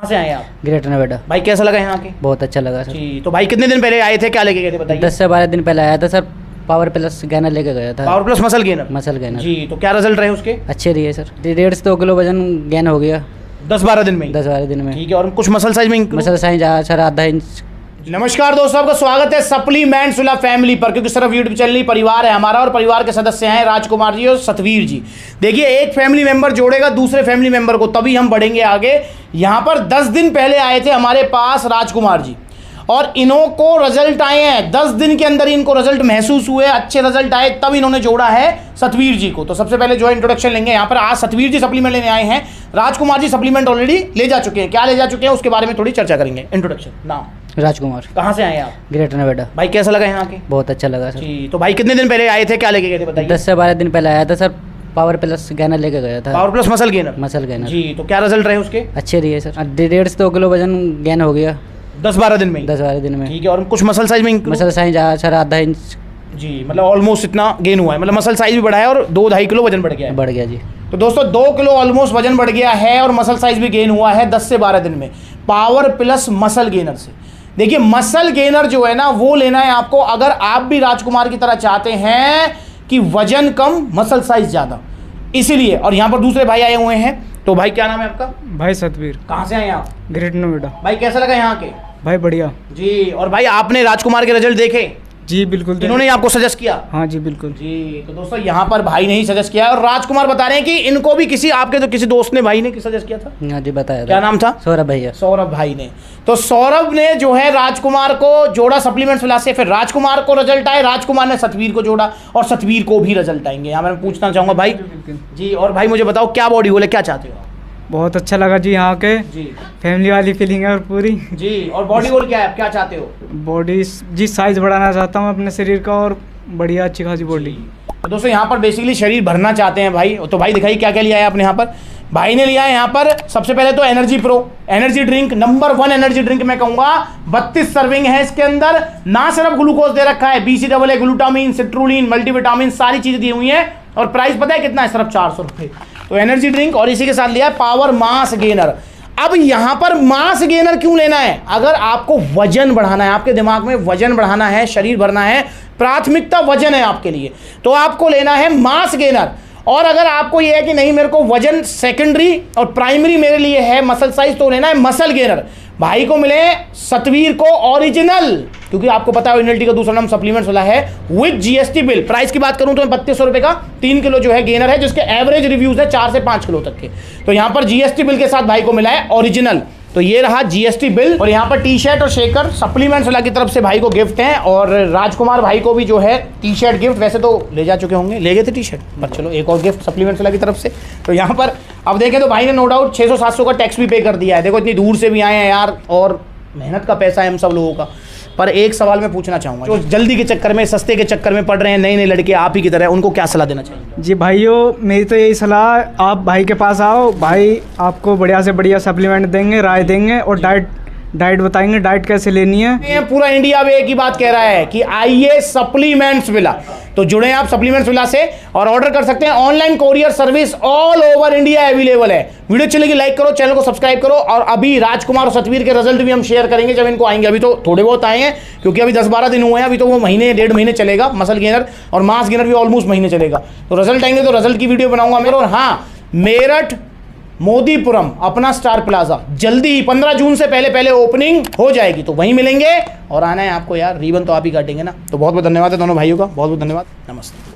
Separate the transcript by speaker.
Speaker 1: से आए आप?
Speaker 2: ग्रेटर नोएडा।
Speaker 1: भाई कैसा लगा यहाँ के?
Speaker 2: बहुत अच्छा लगा सर
Speaker 1: जी। तो भाई कितने दिन पहले आए थे, क्या लेके गए थे बताइए?
Speaker 2: 10 से 12 दिन पहले आया था सर। पावर प्लस गैनर लेके गया था।
Speaker 1: पावर प्लस मसल गेनर जी। तो क्या रिजल्ट रहे उसके?
Speaker 2: अच्छे रही है सर। 1.5 से 2 किलो वजन गेन हो गया
Speaker 1: 10-12 दिन में।
Speaker 2: 10-12 दिन में।
Speaker 1: ठीक है। और कुछ मसल साइज में?
Speaker 2: मसल साइज सर आधा इंच।
Speaker 1: नमस्कार दोस्तों, आपका स्वागत है सप्लीमेंट्स विला फैमिली पर, क्योंकि सिर्फ यूट्यूब चैनल परिवार है हमारा और परिवार के सदस्य हैं राजकुमार जी और सतवीर जी। देखिए, एक फैमिली मेंबर जोड़ेगा दूसरे फैमिली मेंबर को, तभी हम बढ़ेंगे आगे। यहां पर 10 दिन पहले आए थे हमारे पास राजकुमार जी और इन्हों को रिजल्ट आए हैं। 10 दिन के अंदर इनको रिजल्ट महसूस हुए, अच्छे रिजल्ट आए, तब इन्होंने जोड़ा है सतवीर जी को। तो सबसे पहले जो है इंट्रोडक्शन लेंगे। यहाँ पर आज सतवीर जी सप्लीमेंट लेने आए हैं, राजकुमार जी सप्लीमेंट ऑलरेडी ले जा चुके हैं। क्या ले जा चुके हैं उसके बारे में थोड़ी चर्चा करेंगे। इंट्रोडक्शन। नाम?
Speaker 2: राजकुमार।
Speaker 1: कहाँ से आए आप?
Speaker 2: ग्रेटर नोएडा।
Speaker 1: भाई कैसा लगा यहाँ के?
Speaker 2: बहुत अच्छा लगा सर
Speaker 1: जी। तो भाई कितने दिन पहले आए थे, क्या लेके गए थे बताइए?
Speaker 2: 10 से 12 दिन पहले आया था सर। पावर प्लस गैनर लेके गया था।
Speaker 1: पावर प्लस मसल गेनर
Speaker 2: जी।
Speaker 1: तो क्या रिजल्ट रहे उसके?
Speaker 2: अच्छे रही है सर। 1.5 से 2 किलो वजन गेन हो गया
Speaker 1: 10-12 दिन में।
Speaker 2: 10-12 दिन में।
Speaker 1: ठीक है। और कुछ मसल साइज में?
Speaker 2: मसल साइज सर आधा इंच
Speaker 1: जी। मतलब ऑलमोस्ट इतना गेन हुआ है, मतलब मसल साइज भी बढ़ा है और 2-2.5 किलो वजन बढ़ गया है।
Speaker 2: बढ़ गया जी।
Speaker 1: तो दोस्तों 2 किलो ऑलमोस्ट वजन बढ़ गया है और मसल साइज भी गेन हुआ है 10 से 12 दिन में, पावर प्लस मसल गेनर से। देखिए, मसल गेनर जो है ना वो लेना है आपको अगर आप भी राजकुमार की तरह चाहते हैं कि वजन कम मसल साइज ज्यादा, इसीलिए। और यहाँ पर दूसरे भाई आए हुए हैं। तो भाई क्या नाम है आपका?
Speaker 3: भाई सतवीर।
Speaker 1: कहाँ से आए आप?
Speaker 3: ग्रेटर नोएडा।
Speaker 1: भाई कैसा लगा यहाँ के?
Speaker 3: भाई बढ़िया
Speaker 1: जी। और भाई आपने राजकुमार के रिजल्ट देखे?
Speaker 3: जी बिल्कुल।
Speaker 1: इन्होंने आपको सजेस्ट किया?
Speaker 3: हाँ जी बिल्कुल
Speaker 1: जी। तो दोस्तों यहाँ पर भाई ने ही सजेस्ट किया और राजकुमार बता रहे हैं कि इनको भी किसी आपके तो किसी दोस्त ने, भाई ने सजेस्ट किया था?
Speaker 2: हाँ जी बताया था।
Speaker 1: क्या नाम था?
Speaker 2: सौरभ भैया।
Speaker 1: सौरभ भाई ने। तो सौरभ ने जो है राजकुमार को जोड़ा सप्लीमेंट्स विला से, फिर राजकुमार को रिजल्ट आए, राजकुमार ने सतवीर को जोड़ा और सतवीर को भी रिजल्ट आएंगे। यहाँ मैं पूछना चाहूंगा भाई जी। और भाई मुझे बताओ, क्या बॉडी गोल है, क्या चाहते हो?
Speaker 3: बहुत अच्छा लगा जी यहाँ के
Speaker 1: जी।
Speaker 3: फैमिली वाली फीलिंग है और पूरी
Speaker 1: जी। और बॉडी गोल क्या है, क्या चाहते हो?
Speaker 3: बॉडी जी साइज बढ़ाना चाहता हूँ अपने शरीर का और बढ़िया अच्छी खासी बॉडी।
Speaker 1: तो दोस्तों यहाँ पर बेसिकली शरीर भरना चाहते हैं भाई। तो भाई दिखाइए क्या क्या लिया है आपने यहाँ पर। भाई ने लिया है यहाँ पर सबसे पहले तो energy pro energy drink, number 1 energy drink मैं कहूंगा। 32 सर्विंग है इसके अंदर। ना सिर्फ ग्लूकोज दे रखा है, BCAA, ग्लूटामिन, सिट्रुलिन, मल्टीविटामिन, सारी चीजें दी हुई हैं। और प्राइस पता है कितना है? सिर्फ 400 रुपये। तो एनर्जी ड्रिंक और इसी के साथ लिया है पावर मास गेनर। अब यहां पर मास गेनर क्यों लेना है? अगर आपको वजन बढ़ाना है, आपके दिमाग में वजन बढ़ाना है, शरीर भरना है, प्राथमिकता वजन है आपके लिए, तो आपको लेना है मास गेनर। और अगर आपको यह है कि नहीं मेरे को वजन सेकेंडरी और प्राइमरी मेरे लिए है मसल साइज, तो लेना है मसल गेनर। भाई को मिले सतवीर को ओरिजिनल, क्योंकि आपको पता है ओरिजिनलिटी का दूसरा नाम सप्लीमेंट्स वाला है, विद GST बिल। प्राइस की बात करूं तो 3200 रुपए का 3 किलो जो है गेनर है, जिसके एवरेज रिव्यूज है 4 से 5 किलो तक के। तो यहां पर GST बिल के साथ भाई को मिला है ओरिजिनल। तो ये रहा GST बिल। और यहाँ पर टी शर्ट और शेकर सप्लीमेंट्स वाला की तरफ से भाई को गिफ्ट हैं। और राजकुमार भाई को भी जो है टी शर्ट गिफ्ट, वैसे तो ले जा चुके होंगे, ले गए थे टी शर्ट, पर चलो एक और गिफ्ट सप्लीमेंट्स वाला की तरफ से। तो यहाँ पर अब देखें तो भाई ने नो डाउट 600-700 का टैक्स भी पे कर दिया है। देखो इतनी दूर से भी आए हैं यार, और मेहनत का पैसा है हम सब लोगों का। पर एक सवाल मैं पूछना चाहूंगा, जो जल्दी के चक्कर में, सस्ते के चक्कर में पड़ रहे हैं, नए नए लड़के आप ही की तरह, उनको क्या सलाह देना चाहिए?
Speaker 3: जी भाइयों, मेरी तो यही सलाह, आप भाई के पास आओ, भाई आपको बढ़िया से बढ़िया सप्लीमेंट देंगे, राय देंगे और डाइट बताएंगे, डाइट कैसे लेनी है।
Speaker 1: पूरा इंडिया में एक ही बात कह रहा है कि आइए सप्लीमेंट्स विला। तो जुड़े आप सप्लीमेंट्स विला से और ऑर्डर कर सकते हैं। Online courier service all over India available है। वीडियो अच्छी लगी लाइक करो, चैनल को सब्सक्राइब करो। और अभी राजकुमार और सतवीर के रिजल्ट भी हम शेयर करेंगे जब इनको आएंगे। अभी तो थोड़े बहुत आए हैं, क्योंकि अभी 10-12 दिन हुए हैं। अभी तो वो महीने 1.5 महीने चलेगा मसल गेनर, और मास गेनर भी ऑलमोस्ट महीने चलेगा। तो रिजल्ट आएंगे तो रिजल्ट की वीडियो बनाऊंगा मेरे। और हाँ, मेरठ मोदीपुरम अपना स्टार प्लाजा जल्दी ही 15 जून से पहले ओपनिंग हो जाएगी, तो वहीं मिलेंगे। और आना है आपको यार, रिबन तो आप ही काटेंगे ना। तो बहुत बहुत धन्यवाद है दोनों भाइयों का, बहुत बहुत धन्यवाद। नमस्ते।